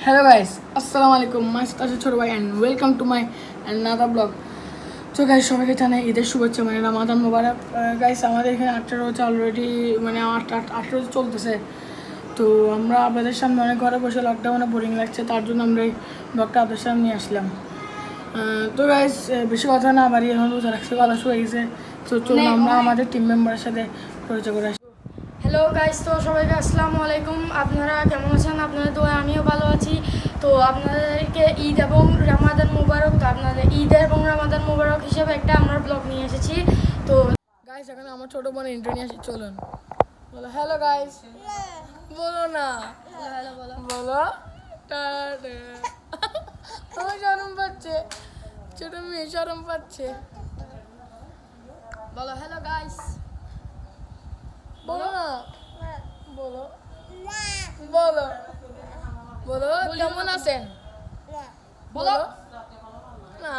Hello guys, Assalamualaikum. My ছোট ভাই and welcome to my another vlog. So guys, সবাইকে জানাই ঈদের শুভেচ্ছা, মানে রমাদান মোবারক। গাইস আমাদের এখানে 8টা রোজা অলরেডি, মানে 8 রোজা চলতেছে। তো আমরা আপনাদের সামনে অনেক ঘরে বসে লকডাউনে বোরিং লাগছে, তার জন্য আমরা এই ব্লগটা আপনাদের সামনে নিয়ে আসলাম। তো গাইস বেশি কথা না বাড়িয়ে এখন রোজা রাখছি, ভালো হয়ে গেছে। তো চলুন আমরা আমাদের টিম মেম্বারের সাথে পরিচয় করে আসি। হ্যালো গাইস, তো সবাইকে আসসালামু আলাইকুম। আপনারা কেমন আছেন? আপনাদের দোয়া আমিও ভালো আছি। তো আপনাদেরকে ঈদ এবং রমাদান মোবারক। তো আপনাদের ঈদ এবং রমাদান মোবারক হিসেবে একটা আমরা ব্লগ নিয়ে এসেছি। তো গাইস এখানে আমার ছোট বোন ইন্ট্রো নিয়ে আসি, চলুন বলো হ্যালো গাইস। বলো না, হ্যালো বলো বলো টাটা। আমার শরম পাচ্ছে, ছোট মেয়ে শরম পাচ্ছে। বলো হ্যালো গাইস। বলো না, বলো বলো বলো কেমন আছেন বলো না।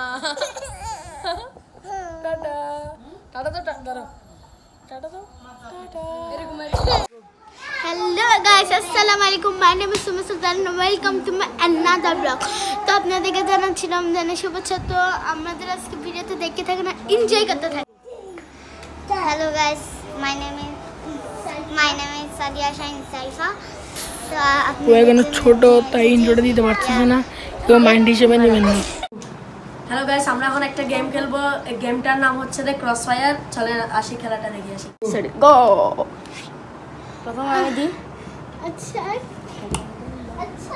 টাটা টাটা তো টাটা টাটা তো টাটা এরকম। हेलो गाइस, अस्सलाम वालेकुम। My name is Suma Sultan. Welcome to my another blog. তো আপনাদেরকে জানাচ্ছি রমজানের শুভেচ্ছা। তো আমাদের আজকে ভিডিওতে দেখতে থাকেন, এনজয় করতে থাকেন। Hello guys, my name is Sadia Shahin Saifa. তো ও এখানে ছোট, তাই ইন্ট্রোটা দিতে পারতেছে না, কেউ মাইন্ড হিসেবে নেবেন না। হ্যালো গাইস, আমরা এখন একটা গেম খেলবো। এই গেমটার নাম হচ্ছে ক্রস ফায়ার। চলেন আসি, খেলাটা দেখে আসি। গো প্রথম আমি দিই। আচ্ছা আচ্ছা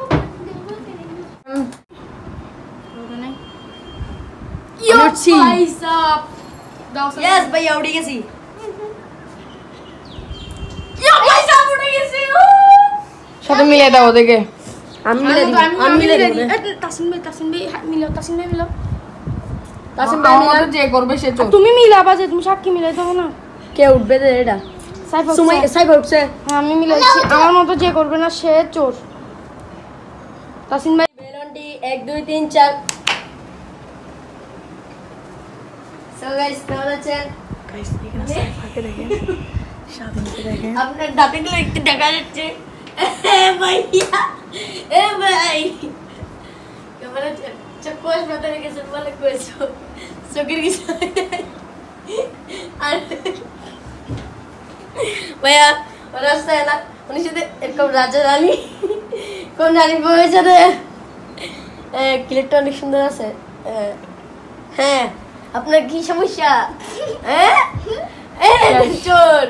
यस भाई उड़ गई। সাথে মিলে দাও ওদেরকে। আমি মিলে দিই। তাসিম ভাই মিলাও। তাসিম ভাই যে করবে সে চোর। তুমি মিলাবা, যে তুমি সাক্ষী মিলাই দাও না। কে উঠবে রে এটা? সাইফা উঠছে। হ্যাঁ আমি মিলাইছি। আমার মতো যে করবে না সে চোর। তাসিম ভাই বেলনটি 1 2 3 4। সো গাইস কেমন আছেন? গাইস এখানে সাইফাকে দেখেন, স্বাধীনকে দেখেন। আপনার দাঁতগুলো একটু দেখা যাচ্ছে। ভাইয়া ভাই কেমন আছেন? চোখ মাথা রেখেছে, বলে কইছো চোখের কিছু আর ভাইয়া রাস্তায় এলা উনি সাথে এরকম রাজা রানী কোন রানী বউয়ের সাথে ক্লিপটা অনেক সুন্দর আছে। হ্যাঁ আপনার কি সমস্যা? হ্যাঁ চোর।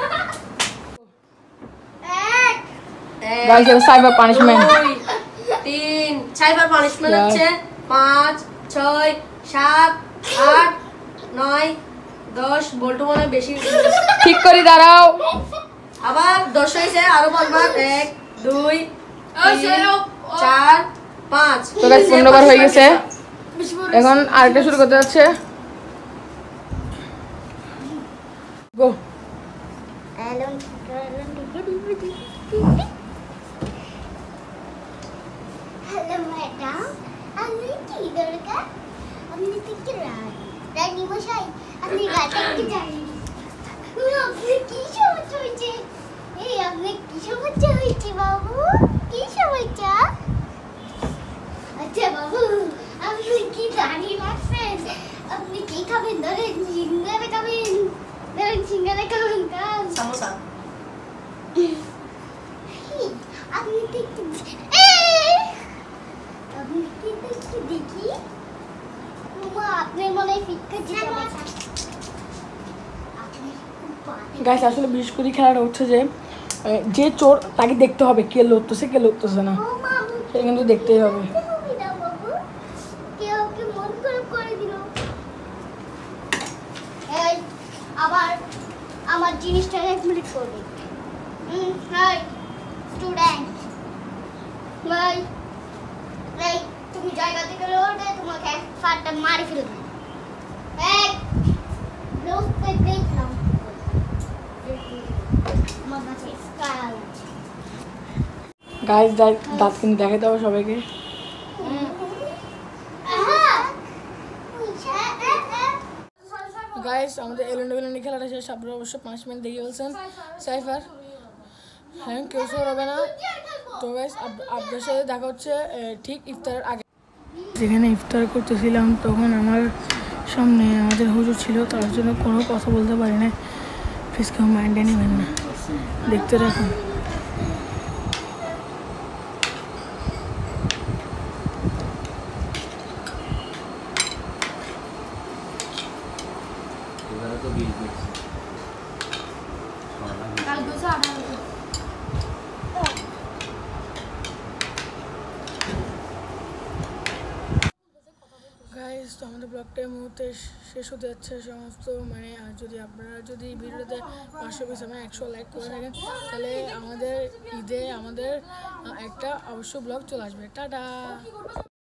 Guys cyber punishment 3 cyber punishment হচ্ছে 5 6 7 8 9 10। বলতো মনে বেশি ঠিক করে দাঁড়াও। আবার 10 হয়েছে, আরো বলবার 1 2 3 4 5। তো গাইস 15 বার হয়ে গেছে, এখন আরেকটা শুরু করতে যাচ্ছে। গো হ্যালো ম্যাডাম, আপনি কি দরকার? আপনি কি রানী মশাই? আপনি রাতে কি জানেন? আপনি কি সমস্যা হয়েছে? এই আপনি কি সমস্যা হয়েছে বাবু? কি সমস্যা? আচ্ছা বাবু, আপনি কি রানী লাগছেন? আপনি কি খাবেন? ধরেন সিঙ্গারা খাবেন, ধরেন সিঙ্গারা খাবেন। সমোসা আপনি দেখতে আপনি কি দেখতে দেখি মামা, আপনার মনে হয় ফিক্কা জিতা আপনি গাইস আসলে বিশেষ করে খেলাটা হচ্ছে যে চোর তাকে দেখতে হবে কে লড়তেছে কে লড়তেছে না, সেটা কিন্তু দেখতেই হবে। বাবু কেউ কি মন খারাপ করে দিল? এই আবার আমার জিনিসটা 1 মিনিট করবে। হাই স্টুডেন্ট ভাই, এই তুমি জায়গা থেকে লড়বে, তোমাকে ফাটটা মারি ফেলবে। এই লোককে দেখলাম আমার কাছে স্টাইল আছে। গাইস দাঁত কিন্তু দেখাতে হবে সবাইকে। গাইস আমাদের এলেন্ডি খেলাটা শেষ, আপনারা অবশ্যই পানিশমেন্ট দিয়ে বলছেন সাইফার। হ্যাঁ কেউ সর হবে না। তো তো গাইস আপনাদের সাথে দেখা হচ্ছে ঠিক ইফতারের আগে। যেখানে ইফতার করতেছিলাম তখন আমার সামনে আমাদের হুজুর ছিল, তার জন্য কোনো কথা বলতে পারি না। প্লিজ কেউ মাইন্ডে নেবেন না, দেখতে রাখুন। গাইস, তো আমাদের ব্লগটা এই মুহূর্তে শেষ হতে যাচ্ছে। সমস্ত মানে যদি আপনারা যদি ভিডিওতে 500 পিস 100 লাইক করে থাকেন, তাহলে আমাদের ঈদে আমাদের একটা অবশ্য ব্লগ চলে আসবে। টাটা।